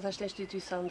desta instituição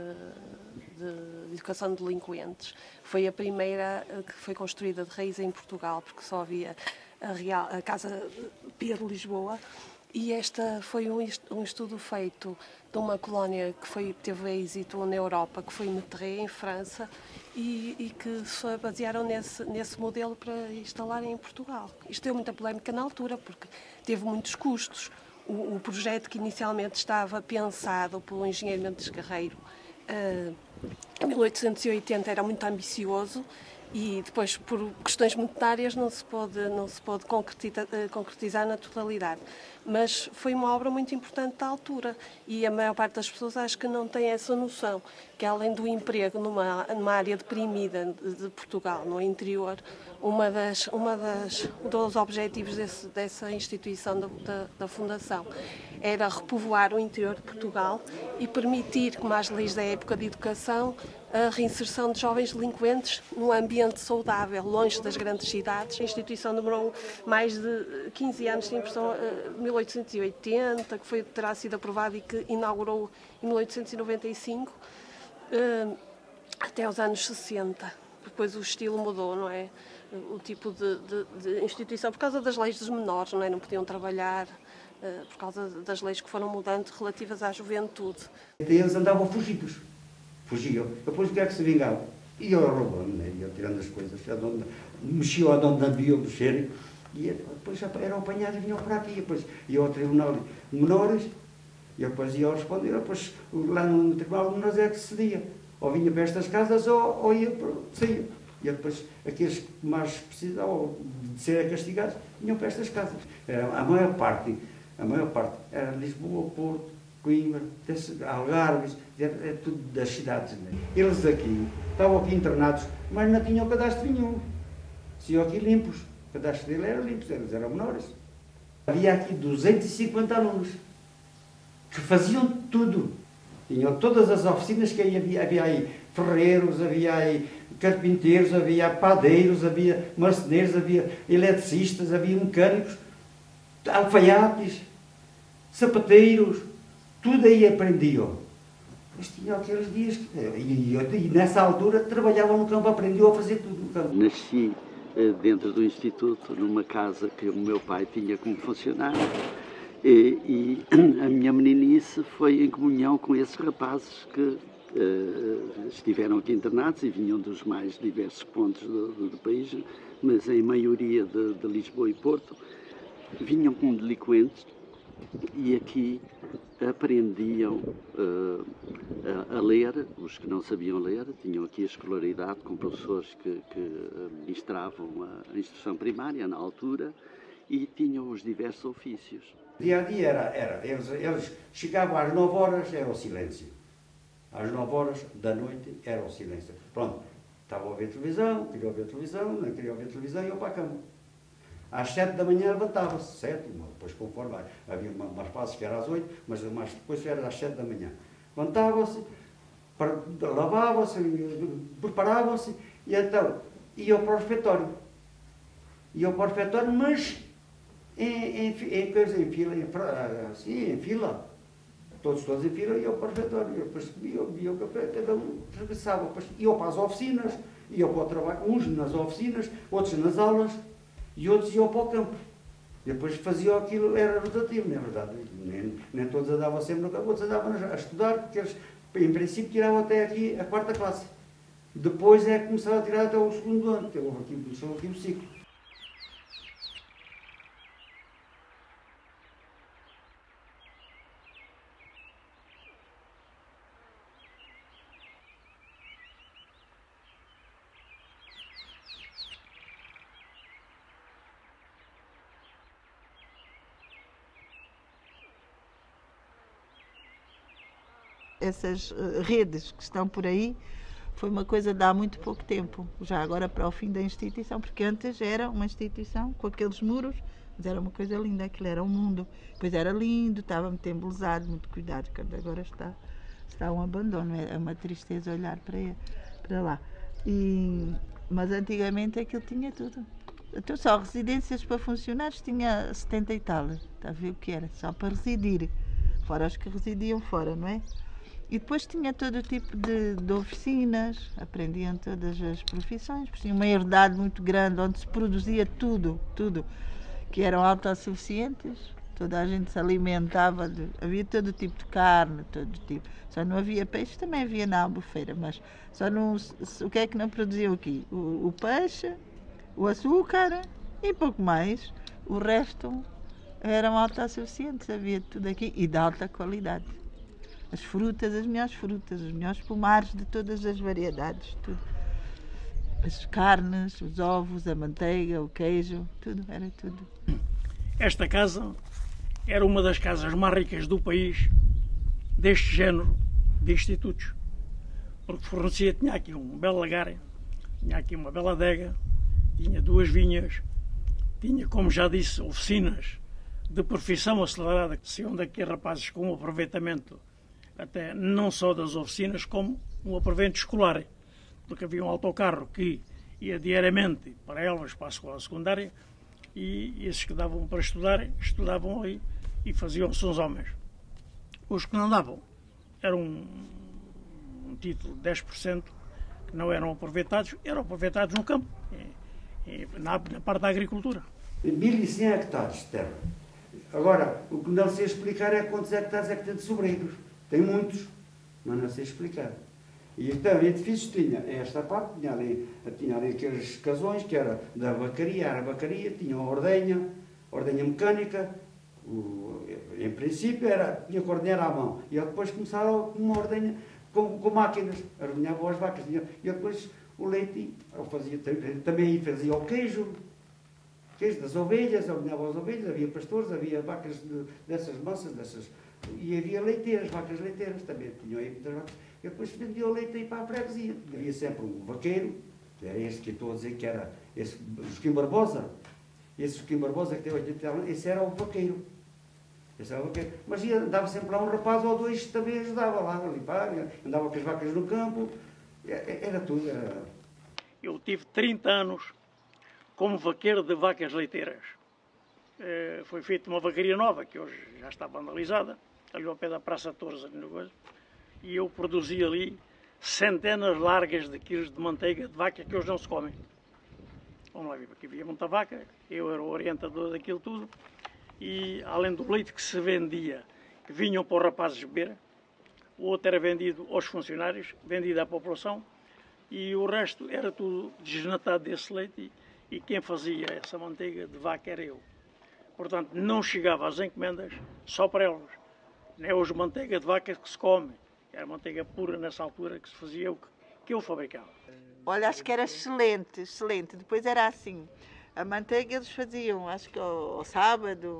de educação de delinquentes. Foi a primeira que foi construída de raiz em Portugal, porque só havia a Casa Pia de Lisboa. E esta foi um estudo feito de uma colónia que teve êxito na Europa, que foi Mettray, em França, e que se basearam nesse modelo para instalarem em Portugal. Isto deu muita polémica na altura, porque teve muitos custos. O projeto que inicialmente estava pensado pelo engenheiro Mendes Carreiro, em 1880, era muito ambicioso, e depois, por questões monetárias, não se pode concretizar na totalidade. Mas foi uma obra muito importante da altura, e a maior parte das pessoas acho que não tem essa noção, que além do emprego numa área deprimida de Portugal, no interior, dos objetivos dessa instituição da Fundação era repovoar o interior de Portugal e permitir, como as leis da época de educação, a reinserção de jovens delinquentes num ambiente saudável, longe das grandes cidades. A instituição demorou mais de 15 anos, tem impressão, 1880, que terá sido aprovada e que inaugurou em 1895, até os anos 60. Depois o estilo mudou, não é? O tipo de instituição, por causa das leis dos menores, não é? Não podiam trabalhar, por causa das leis que foram mudando relativas à juventude. Eles andavam fugidos. Fugiam. Depois o que é que se vingavam? Iam roubando, né? Iam tirando as coisas, mexiam onde haviam mexer, e depois eram apanhados e vinham para aqui. Depois iam ao tribunal de menores, e depois iam responder. Depois lá no tribunal de menores é que se cedia. Ou vinha para estas casas ou ia para. Saía. E depois aqueles que mais precisavam de ser castigados vinham para estas casas. A maior parte era Lisboa, Porto, Coimbra, Algarves, tudo das cidades. Né? Eles aqui estavam aqui internados, mas não tinham cadastro nenhum. Se aqui limpos, o cadastro deles era limpos, eles eram menores. Havia aqui 250 alunos que faziam tudo. Tinham todas as oficinas que havia aí ferreiros, havia aí carpinteiros, havia padeiros, havia marceneiros, havia eletricistas, havia mecânicos, alfaiates, sapateiros, tudo aí aprendiam. Mas tinham aqueles dias, e nessa altura trabalhavam no campo, aprendiam a fazer tudo no campo. Nasci dentro do instituto, numa casa que o meu pai tinha como funcionário, e a minha meninice foi em comunhão com esses rapazes que estiveram aqui internados e vinham dos mais diversos pontos do país, mas em maioria de Lisboa e Porto, vinham como delinquentes e aqui aprendiam a ler, os que não sabiam ler, tinham aqui a escolaridade com professores que ministravam a instrução primária na altura e tinham os diversos ofícios. Dia a dia eles chegavam às 9 horas, era o silêncio. Às 9 horas da noite era o silêncio. Pronto, estavam a ver televisão, queriam ver televisão, não queriam ver televisão e iam para a cama. Às 7 da manhã levantava-se, 7, depois conforme havia umas fases que era às 8, mas depois era às 7 da manhã. Levantava-se, lavavam-se, preparavam-se e então iam para o refeitório. Iam para o refeitório, mas em fila. Todos em fila, iam para o refeitório. Depois bebiam o café, cada um regressava. Depois iam para as oficinas, iam para o trabalho, uns nas oficinas, outros nas aulas e outros iam para o campo. E depois faziam aquilo, era rotativo, não é verdade? Nem todos andavam sempre no campo, outros andavam a estudar, porque eles, em princípio, tiravam até aqui a 4ª classe. Depois é que começaram a tirar até o 2º ano, que começou aqui o ciclo. Essas redes que estão por aí foi uma coisa de há muito pouco tempo, já agora para o fim da instituição, porque antes era uma instituição com aqueles muros, mas era uma coisa linda, aquilo era um mundo. Pois era lindo, estava muito embelezado, muito cuidado, quando agora está um abandono, é uma tristeza olhar para lá. Mas antigamente aquilo tinha tudo. Então só residências para funcionários tinha 70 e tal, está a ver o que era, só para residir, fora os que residiam fora, não é? E depois tinha todo o tipo de oficinas, aprendiam todas as profissões, tinha uma herdade muito grande onde se produzia tudo, que eram autossuficientes, toda a gente se alimentava, havia todo tipo de carne, todo tipo. Só não havia peixe, também havia na Albufeira, mas só não, o que é que não produziam aqui? O peixe, o açúcar e pouco mais. O resto eram autossuficientes, havia tudo aqui e de alta qualidade. As frutas, os melhores pomares de todas as variedades, tudo. As carnes, os ovos, a manteiga, o queijo, tudo, era tudo. Esta casa era uma das casas mais ricas do país deste género de institutos, porque fornecia, tinha aqui um belo lagar, tinha aqui uma bela adega, tinha 2 vinhas, tinha, como já disse, oficinas de profissão acelerada, que se iam daqui rapazes com um aproveitamento até não só das oficinas, como um aproveitamento escolar, porque havia um autocarro que ia diariamente para Elvas, para a escola secundária, e esses que davam para estudar, estudavam ali e faziam-se uns homens. Os que não davam eram um título de 10%, que não eram aproveitados no campo, na parte da agricultura. 1.100 hectares de terra. Agora, o que não sei explicar é quantos hectares é que tem de sobreiros. Tem muitos, mas não sei explicar. E então, edifícios tinha esta parte, tinha ali aqueles casões, que era da vacaria, tinha a ordenha mecânica, em princípio tinha que ordenhar à mão. E depois começaram com uma ordenha com máquinas, ordenhavam as vacas. E depois o leite, também fazia o queijo das ovelhas, ordenhava as ovelhas, havia pastores, havia vacas dessas mansas, e havia leiteiras, vacas leiteiras, também tinham aí muitas vacas. E depois vendia o leite aí para a freguesia. Havia sempre um vaqueiro, que era este que eu estou a dizer que era esse Joaquim Barbosa. Esse Joaquim Barbosa que tem 80 anos, esse era o vaqueiro. Mas andava sempre lá um rapaz ou dois que também ajudava lá a limpar, andava com as vacas no campo, era tudo. Eu tive 30 anos como vaqueiro de vacas leiteiras. Foi feita uma vacaria nova, que hoje já está vandalizada, ali ao pé da Praça de Torres, e eu produzi ali centenas largas de quilos de manteiga de vaca que hoje não se comem. Vamos lá ver, aqui havia muita vaca, eu era o orientador daquilo tudo, e além do leite que se vendia, que vinham para os rapazes beber, o outro era vendido aos funcionários, vendido à população, e o resto era tudo desnatado desse leite, e quem fazia essa manteiga de vaca era eu. Portanto, não chegava às encomendas só para eles. Não é hoje manteiga de vaca que se come. Era manteiga pura nessa altura que se fazia o que eu fabricava. Olha, acho que era excelente. Depois era assim. A manteiga eles faziam, acho que ao sábado,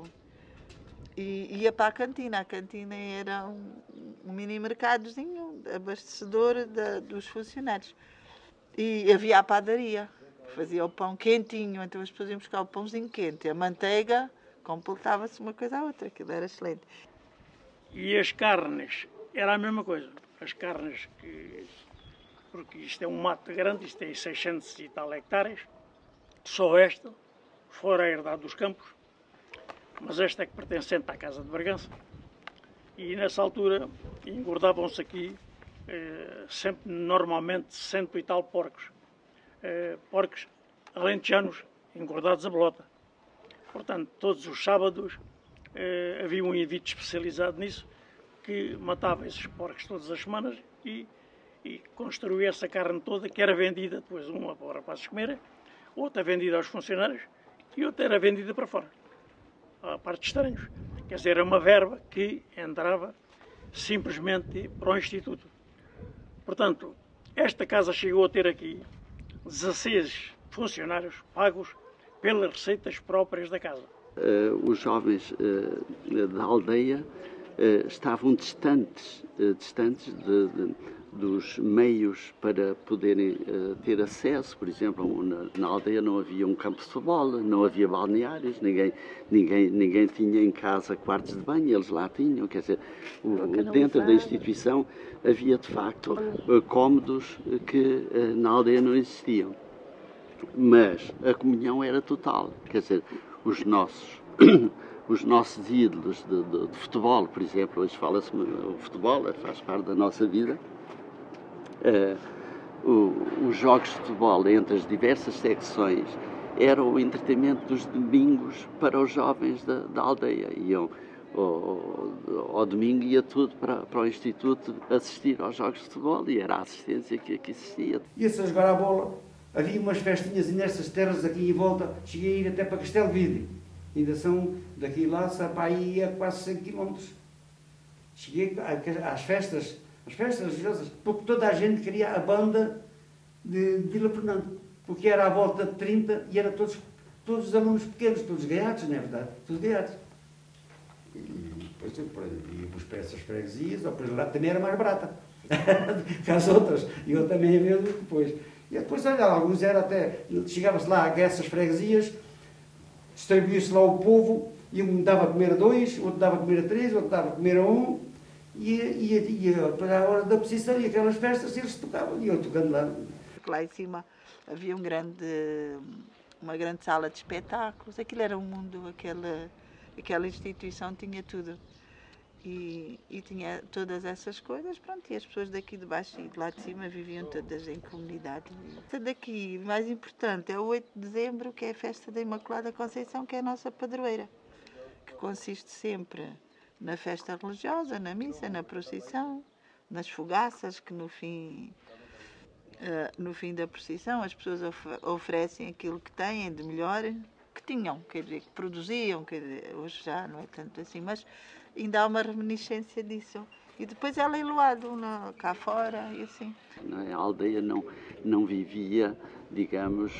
e ia para a cantina. A cantina era um mini mercadozinho abastecedor dos funcionários. E havia a padaria, fazia o pão quentinho, então as pessoas iam buscar o pãozinho quente. E a manteiga completava-se uma coisa à outra, aquilo era excelente. E as carnes, era a mesma coisa. As carnes, porque isto é um mato grande, isto tem 600 e tal hectares, só esta, fora a herdade dos campos, mas esta é que pertencente à Casa de Bragança. E nessa altura engordavam-se aqui sempre, normalmente, 100 e tal porcos. Porcos alentejanos, engordados a bolota. Portanto, todos os sábados havia um indivíduo especializado nisso que matava esses porcos todas as semanas e construía essa carne toda, que era vendida depois, uma para os rapazes comerem, outra vendida aos funcionários e outra era vendida para fora, à parte de estranhos. Quer dizer, era uma verba que entrava simplesmente para o Instituto. Portanto, esta casa chegou a ter aqui 16 funcionários pagos pelas receitas próprias da casa. Os jovens da aldeia estavam distantes dos meios para poderem ter acesso. Por exemplo, na aldeia não havia um campo de futebol, não havia balneários, ninguém tinha em casa quartos de banho, eles lá tinham. Quer dizer, dentro da instituição havia de facto cômodos que na aldeia não existiam. Mas a comunhão era total, quer dizer, os nossos os nossos ídolos de futebol, por exemplo. Hoje fala-se, o futebol faz parte da nossa vida. Os jogos de futebol entre as diversas secções eram o entretenimento dos domingos para os jovens da aldeia. Iam ao domingo, ia tudo para o Instituto assistir aos jogos de futebol, e era a assistência que existia. Ia-se a jogar a bola, havia umas festinhas, e nessas terras aqui em volta cheguei a ir até para Castelo Vide. Ainda são daqui lá, para aí a quase 100 km. Cheguei às festas religiosas, porque toda a gente queria a banda de Vila Fernando, porque era à volta de 30 e eram todos os alunos pequenos, todos gaiatos, não é verdade? Todos gaiatos. E depois íamos para essas freguesias, ou para lá também era mais barata que as outras, e eu também ia ver depois. E depois, olha, alguns era até, chegava-se lá a essas freguesias, distribuía-se lá o povo, e um dava a comer a 2, outro dava a comer a 3, outro dava a comer a 1, e para a hora da procissão e aquelas festas eles tocavam, e eu tocando lá. Lá em cima havia uma grande sala de espetáculos, aquilo era um mundo, aquela instituição tinha tudo. E tinha todas essas coisas, pronto, e as pessoas daqui de baixo e de lá de cima viviam todas em comunidade. Esta daqui, mais importante, é o 8 de dezembro, que é a festa da Imaculada Conceição, que é a nossa padroeira, que consiste sempre na festa religiosa, na missa, na procissão, nas fogaças, que no fim da procissão as pessoas oferecem aquilo que têm de melhor, que tinham, quer dizer, que produziam, quer dizer, hoje já não é tanto assim, mas ainda há uma reminiscência disso. E depois ela é leiloado cá fora e assim. A aldeia não vivia, digamos,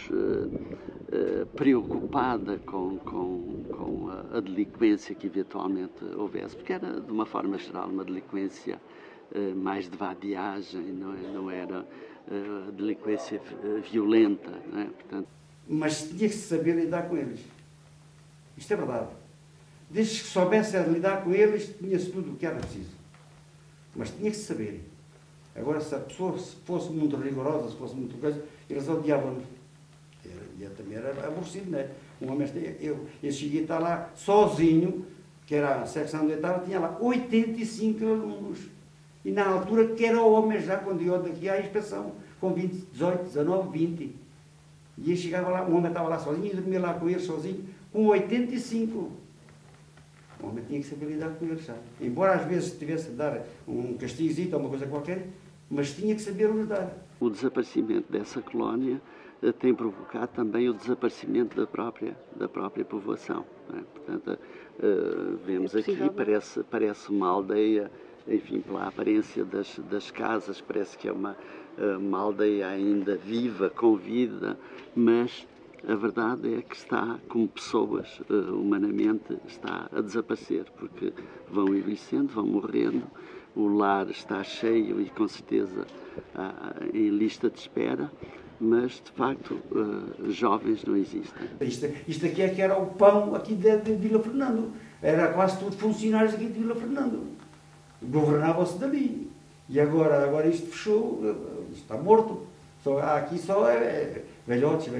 preocupada com a delinquência que eventualmente houvesse, porque era, de uma forma geral, uma delinquência mais de vadiagem, não era delinquência violenta, não é? Portanto, mas tinha que se saber lidar com eles. Isto é verdade. Desde que soubesse lidar com eles, tinha-se tudo o que era preciso. Mas tinha que se saber. Agora, se a pessoa fosse muito rigorosa, se fosse muito coisa, eles odiavam-nos. Eu também era aborrecido, não é? Um homem, eu cheguei a estar lá sozinho, que era a secção de oitava, tinha lá 85 alunos. E na altura que era homem já, quando eu daqui à inspeção, com 20, 18, 19, 20. E eu chegava lá, o homem estava lá sozinho, e dormia lá com eles sozinho, com 85. O homem tinha que saber lidar com eles, sabe? Embora às vezes tivesse de dar um castigozinho ou uma coisa qualquer, mas tinha que saber lidar. O desaparecimento dessa colónia tem provocado também o desaparecimento da própria povoação, não é? Portanto, vemos aqui, parece uma aldeia, enfim, pela aparência das casas, parece que é uma aldeia ainda viva, com vida, mas a verdade é que está, como pessoas, humanamente, está a desaparecer, porque vão envelhecendo, vão morrendo, o lar está cheio e, com certeza, em lista de espera, mas, de facto, jovens não existem. Isto aqui é que era o pão aqui de Vila Fernando. Era quase tudo funcionários aqui de Vila Fernando. Governavam-se dali. E agora isto fechou, está morto. Aqui só velhotes.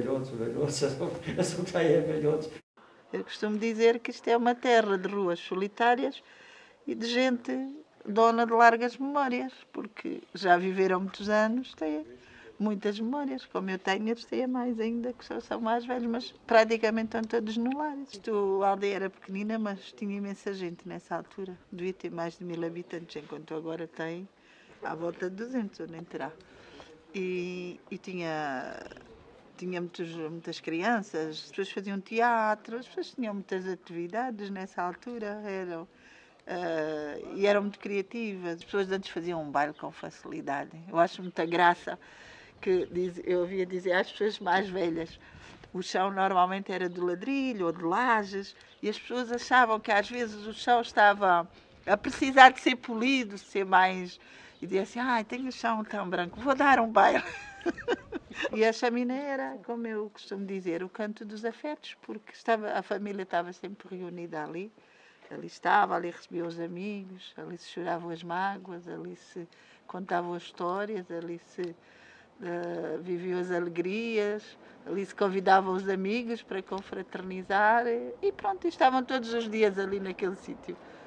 Só que aí é velhotes. Eu costumo dizer que isto é uma terra de ruas solitárias e de gente dona de largas memórias, porque já viveram muitos anos, têm muitas memórias, como eu tenho, eles têm mais ainda, que são mais velhos, mas praticamente estão todos no lar. A aldeia era pequenina, mas tinha imensa gente nessa altura. Devia ter mais de 1000 habitantes, enquanto agora tem à volta de 200, ou nem terá. E tinha muitas crianças, as pessoas faziam teatro, as pessoas tinham muitas atividades nessa altura, e eram muito criativas. As pessoas antes faziam um baile com facilidade. Eu acho muita graça que eu ouvia dizer às pessoas mais velhas, o chão normalmente era de ladrilho ou de lajes, e as pessoas achavam que às vezes o chão estava a precisar de ser polido, de ser mais... E dizia assim, tenho o chão tão branco, vou dar um baile. E a chaminé era, como eu costumo dizer, o canto dos afetos, porque a família estava sempre reunida ali. Ali recebia os amigos, ali se choravam as mágoas, ali se contavam as histórias, ali se viviam as alegrias, ali se convidavam os amigos para confraternizar e pronto, estavam todos os dias ali naquele sítio.